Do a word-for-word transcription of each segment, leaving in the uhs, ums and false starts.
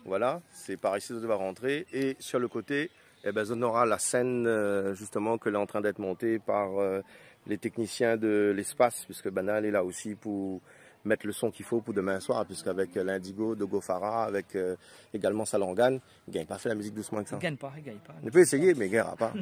Voilà, c'est par ici que ça va rentrer. Et sur le côté, eh ben, on aura la scène euh, justement que est en train d'être montée par euh, les techniciens de l'espace, puisque Banal est là aussi pour mettre le son qu'il faut pour demain soir, puisqu'avec l'Indigo de Gofara, avec euh, également Salangan, il ne gagne pas fait la musique doucement que ça. Il ne gagne pas, il ne gagne pas. Il peut essayer, mais il ne gagnera pas.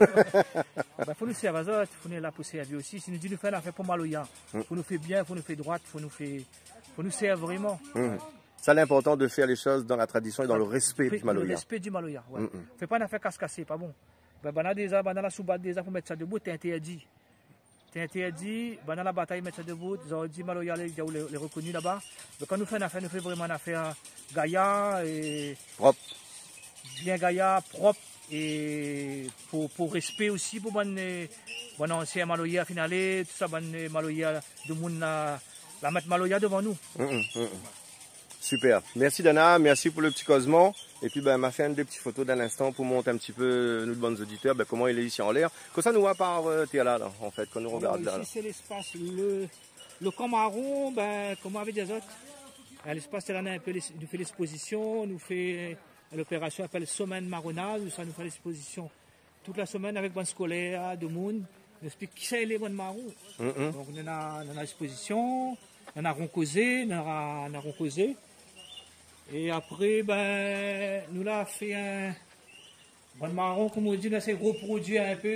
Il bah, faut nous faire ça, il faut nous la pousser à lui aussi. Si nous disons nous faire l'affaire pour Maloya, il faut nous faire bien, il faut nous faire droite, il faut nous faire, faut nous servir vraiment. Mmh. C'est l'important de faire les choses dans la tradition et dans le respect du Maloya. Le respect du Maloya, ouais. Mmh. Fais pas une affaire casse-cassée, pas bon. Ben, ben, déjà, ben, dans la sous-batte, déjà, pour mettre ça debout, t'es interdit. T'es interdit, ben, dans la bataille, mettre ça debout, ils ont dit Maloya, les, les, les reconnus là-bas. Ben, quand nous faisons une affaire, nous faisons vraiment une affaire Gaïa et. Propre. Bien Gaïa, propre et pour, pour respect aussi pour bon, bon ancien Maloya finale, tout ça, bon Maloya, de monde la, la mettre Maloya devant nous. Mmh, mmh. Super. Merci Dana, merci pour le petit causement. Et puis, ben, m'a fait une des petites photos d'un instant pour montrer un petit peu, nous, de bonnes auditeurs, ben, comment il est ici en l'air. Comme ça, nous voit par euh, là, là, en fait, quand nous regarde là. Ici, c'est l'espace. Le, le camp marron, ben, comme avec des autres, l'espace, c'est là, un peu, nous fait l'exposition, nous fait l'opération appelle semaine marronnage, ça nous fait l'exposition toute la semaine avec bonne scolaire, de monde. Nous explique qui c'est les bonnes marrons. Mm -hmm. Donc, on a, on a l'exposition, on a roncausé, on a, on a roncausé. Et après, ben, nous là, fait un bon marron, comme on dit, là, c'est reproduit un peu.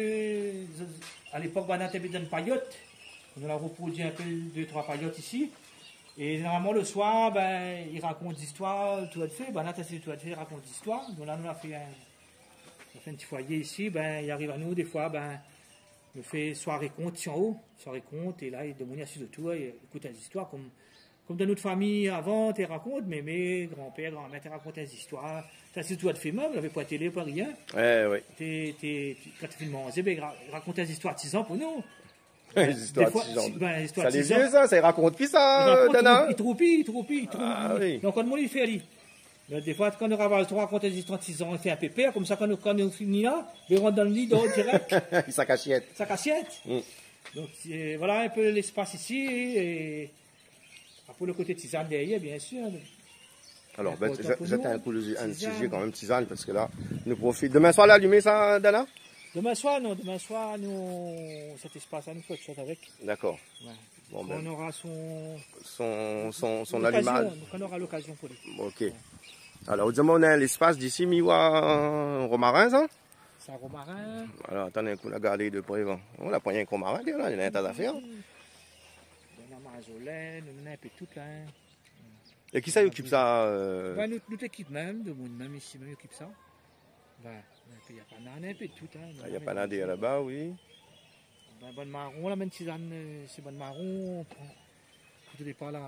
À l'époque, on a été dans une paillote. On a reproduit un peu deux, trois paillotes ici. Et normalement, le soir, ben, il raconte des histoires, tout est fait. Ben, là, tout est fait, il raconte des histoires. Donc là, nous a fait un, on a fait un petit foyer ici. Ben, il arrive à nous, des fois, ben, il fait soirée conte ici en haut. Soirée conte, et là, il demande assis autour, il écoute des histoires comme. Comme dans notre famille avant, tu racontes, mémé, grand-père, grand-mère, tu racontes des histoires. Ça, c'est tout à fait mal, vous n'avez pas télé, pas rien. Eh, oui. T'es, t'es, quand tu fais manger, ben, raconte des histoires de six ans pour nous. Les histoires de six ans. Ben, ça les vieux, ça, ça, ils racontent qui ça, Dana? Il troupille, il troupille, il troupille. Ah, oui. Donc, quand le monde, il fait, il des fois, quand on raconte des histoires de six ans, on fait un pépère, comme ça, quand on, quand on finit là, on rentre dans le lit, dehors, direct. Sac assiette. Sac assiette. Mm. Donc, voilà un peu l'espace ici, et. Pour le côté tisane derrière, bien sûr. Alors, ben, jette un coup un sujet quand même tisane, parce que là, nous profite. Demain soir, l'allumer ça, Dana? Demain soir, non. Demain soir, nous, cet espace-là, nous faisons autre chose avec. D'accord. Ouais. Bon, ben, on aura son... Son, son, son allumage. On aura l'occasion pour lui. Ok. Ouais. Alors, dis-moi, on a l'espace d'ici, Miwa, un romarin, ça? C'est un romarin. Alors, attendez un coup, on a gardé de près. On a pris un romarin, là, il y a un tas d'affaires. On a un peu tout là. Hein. Et qui ça occupe ça euh... ben, notre, notre équipe même, de monde même ici, même occupe ça. Ben, il y a pas un peu de tout. Hein. Il y a pas d'Indé là-bas, oui. Ben, bonne marron, la même tisane, c'est bonne marron. On prend tout départ la,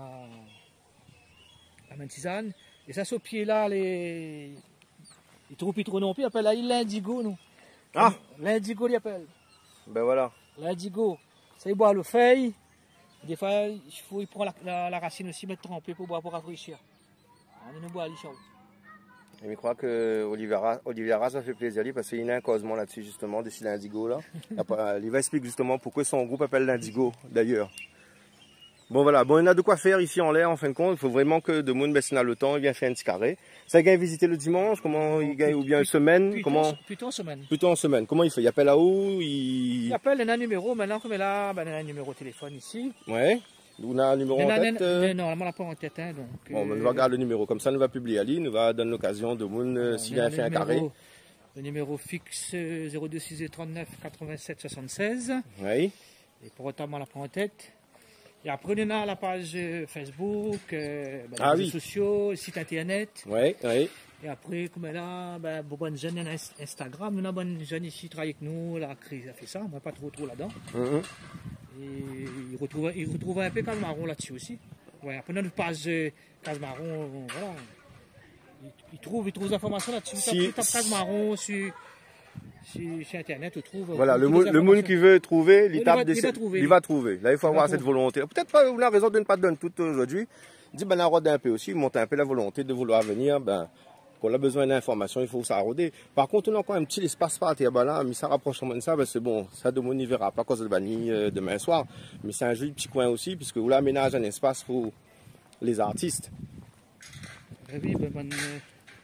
la même tisane. Et ça, sur pied là, les. Les trop trop non plus, ils appellent l'indigo, nous. Ah! L'indigo, ils appellent. Ben voilà. L'indigo. Ça, il boit le feuille. Des fois, il faut il prend la, la, la racine aussi, mettre trempée pour boire, pour rafraîchir. On nous boit à l'issue. Et je crois que Olivera, Olivera, ça fait plaisir parce qu'il y a un causement là-dessus justement, de l'indigo là. Il va expliquer justement pourquoi son groupe appelle l'indigo d'ailleurs. Bon voilà, bon il y a de quoi faire ici en l'air en fin de compte. Il faut vraiment que de monde baisse le temps, il vient faire un petit carré. Ça gagne visiter le dimanche, comment il gagne, ou bien une semaine, plutôt, comment? Plutôt en semaine. Plutôt en semaine. Comment il fait? Il appelle là-haut, il... Il appelle, il a un numéro, maintenant comme il a, ben, il a un numéro de téléphone ici. Ouais. On a un numéro en tête. Euh... Non, normalement on n'a pas en tête. Hein, donc, bon, euh... on va regarder le numéro, comme ça on va publier à lui, nous va donner l'occasion de monde euh, s'il a fait un carré. Le numéro fixe zéro deux six trente-neuf quatre-vingt-sept soixante-seize. Oui. Et pour autant on l'a pas en tête. Et après, on a la page Facebook, euh, ben, ah, les réseaux oui. sociaux, site internet. Oui, oui. Et après, comme là, ben, bonne jeune, on a Instagram, on a bonne jeune ici qui travaille avec nous, la crise a fait ça, moi pas trop trop là-dedans. Mm-hmm. Et il retrouve, il retrouve un peu Casmaron là-dessus aussi. Ouais, après, on a une page Casmaron, voilà. Il, il trouve, il trouve des informations là-dessus. Si, il tape Casmaron sur. Sur Internet, on trouve. Voilà, le, le monde qui veut trouver, il, tape il, va, des, il, va trouver, il va trouver. Là, il faut il avoir cette volonté. Peut-être pas, on a raison de ne pas donner tout aujourd'hui. Il dit, ben, la rôde un peu aussi, monter un peu la volonté de vouloir venir, ben, qu'on a besoin d'informations, il faut s'arroder. Par contre, on a encore un petit espace par terre, ben là, mais ça rapproche de ça, ben, c'est bon, ça de mon y verra pas cause de banni euh, demain soir. Mais c'est un joli petit coin aussi, puisque vous l'aménagez un espace pour les artistes. Oui, ben, ben,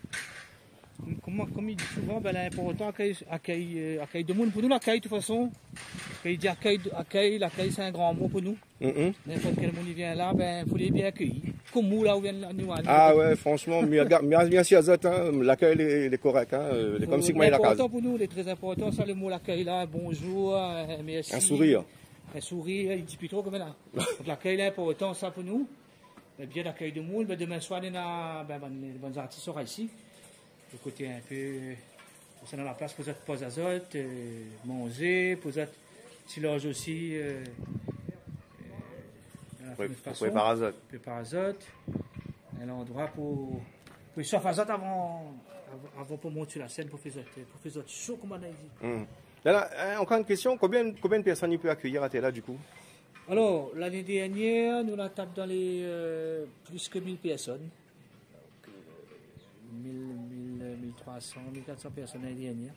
Comme, comme il dit souvent, ben, l'important, accueil, accueil, euh, accueil de monde. Pour nous, l'accueil, de toute façon, quand il dit accueil, accueil, l'accueil, c'est un grand mot pour nous. Mm-hmm. N'importe quel monde qui vient là, ben, il faut les bien accueillir. Comme nous, là où viennent nous. Ah ouais, franchement, merci à Zot, hein, l'accueil est, est correct, hein, est comme si moi il a C'est case. important pour nous, c'est très important, ça, le mot l'accueil là, bonjour, euh, merci. Un sourire. Un sourire, il dit plus trop comme là. Donc l'accueil est important, ça pour nous. Ben, bien l'accueil de monde, ben, demain soir, il y a ben, les bons artistes seront ici. Le côté un peu, c'est dans la place pour être pas azote, euh, manger, pour être petit loge aussi. Euh, euh, oui, pour par azote. Par azote. Un endroit pour, pour chauffer azote avant, avant pour monter sur la scène pour faire azote, pour faire azote chaud comme on a dit. Mmh. Là, là, encore une question, combien, combien de personnes il peut accueillir à Tela du coup? Alors, l'année dernière, nous la tape dans les euh, plus que mille personnes. mille trois cents, mille quatre cents personnes l'année dernière.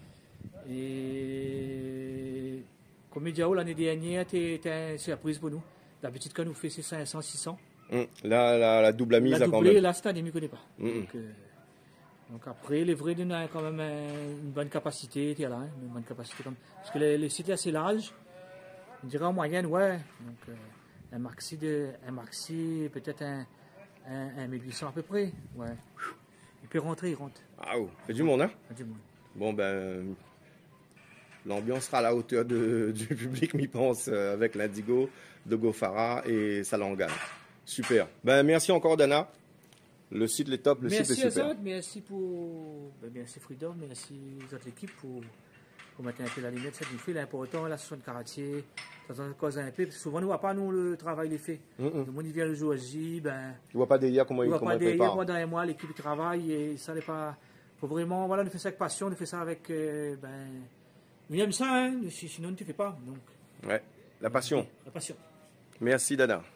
Et comme il dit, l'année dernière, c'était une surprise pour nous. D'habitude, quand nous faisons cinq cents, six cents. Mmh. Là, la, la double mise la quand même. Là, cette année, je ne connais pas. Mmh. Donc, euh, donc après, les vrais, nous avons quand même une bonne capacité. Là, hein, une bonne capacité comme... Parce que le, le site est assez large. On dirait en moyenne, ouais. Donc, euh, un maxi, de, un maxi peut-être un, un, un mille huit cents à peu près. Ouais. Il peut rentrer, il rentre. Ah, oh, il y a du monde, hein? Il y a du monde. Bon, ben, l'ambiance sera à la hauteur de, du public, m'y pense, avec l'Indigo, Dogo Farah et Salangan. Super. Ben, merci encore, Dana. Le site est top, le merci site est super. Azad, merci pour, ben, merci Freedom, merci aux autres équipes pour, pour mettre un peu la limite. Ça nous fait l'important, l'association de quartier, ça nous cause un peu, parce que souvent, nous ne voit pas, nous, le travail les fait. Mm -mm. Le monde, il vient le jour J, ben. Il ne voit pas derrière comment il prépare. Il ne voit pas derrière, moi, dans un mois, l'équipe travaille, et ça n'est pas. Faut vraiment, voilà, nous fait ça avec passion, nous fait ça avec, euh, ben. Nous aimons ça, hein, sinon, tu ne fais pas, donc. Ouais, la passion. La passion. Merci, Dana.